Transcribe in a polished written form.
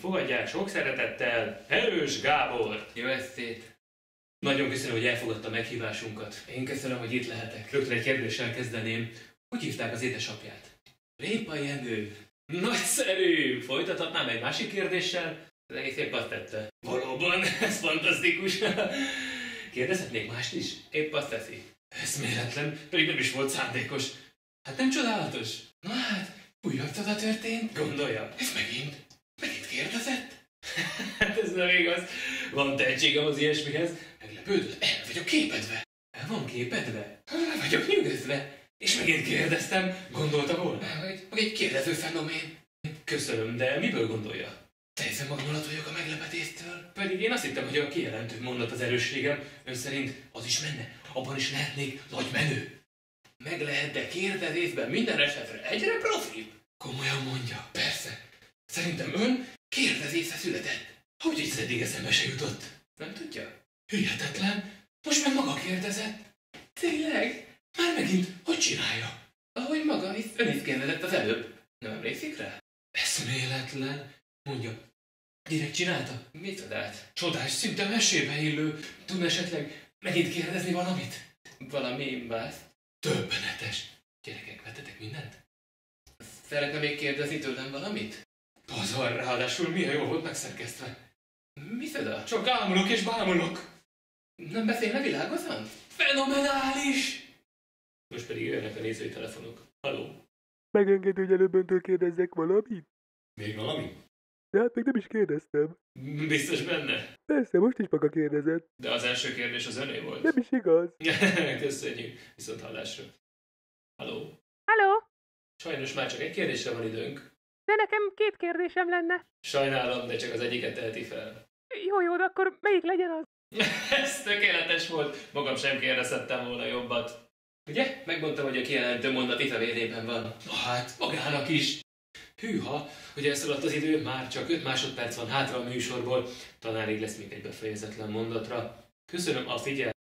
fogadják sok szeretettel Erős Gábor. Jó estét! Nagyon köszönöm, hogy elfogadta meghívásunkat. Én köszönöm, hogy itt lehetek. Rögtön egy kérdéssel kezdeném. Hogy hívták az édesapját? Répa Jenő. Nagyszerű! Folytathatnám egy másik kérdéssel? Az egész épp azt tette. Valóban, ez fantasztikus. Kérdezhetnék mást is? Épp azt teszi. Eszméletlen, pedig nem is volt szándékos. Hát nem csodálatos? Na hát, újabb csoda történt. Gondolja. Ez megint kérdezett? Hát ez nem igaz. Van tehetségem az ilyesmihez. Meglepődve, el vagyok képedve. El van képedve? El vagyok nyugodva. És megint kérdeztem, gondolta volna? Hogy egy kérdező fenomén. Köszönöm, de miből gondolja? Teljesen magnulat vagyok a meglepetéstől. Pedig én azt hittem, hogy a kijelentő mondat az erősségem. Ön szerint az is menne? Abban is lehetnék nagy menő? Meg lehet, de kérdezésben minden esetre egyre profibb. Komolyan mondja? Persze. Szerintem ön kérdezésre született. Hogy is eddig eszembe se jutott? Nem tudja? Hihetetlen. Most meg maga kérdezett. Tényleg? Már megint hogy csinálja? Ahogy maga is, ön is kérdezett az előbb. Nem emlékszik rá? Eszméletlen. Mondja. Direkt csinálta? Micsodát? Csodás, szinte mesébe illő. Tudna esetleg megint kérdezni valamit? Valami imbász. Döbbenetes. Gyerekek, vettetek mindent? Szeretne még kérdezni tőlem valamit? Pazar, ráadásul milyen jól volt megszerkesztve. Micsoda? Csak ámulok és bámulok. Nem beszélne világosan? Fenomenális! Most pedig jönnek a nézői telefonok. Halló? Megenged, hogy előbb öntől kérdezzek valamit? Még valami? De hát még nem is kérdeztem. Biztos benne? Persze, most is maga kérdezett. De az első kérdés az öné volt. Nem is igaz. Köszönjük. Viszont hallásra. Halló? Halló? Sajnos már csak egy kérdésre van időnk. De nekem 2 kérdésem lenne. Sajnálom, de csak az egyiket teheti fel. Jó, de akkor melyik legyen az? Ez tökéletes volt. Magam sem kérdezhettem volna jobbat. Ugye? Megmondtam, hogy a kijelentő mondat itt a vérében van. Na hát, magának is. Hűha, hogy elszaladt az idő, már csak 5 másodperc van hátra a műsorból. Tanárig lesz még egy befejezetlen mondatra. Köszönöm a figyelmet.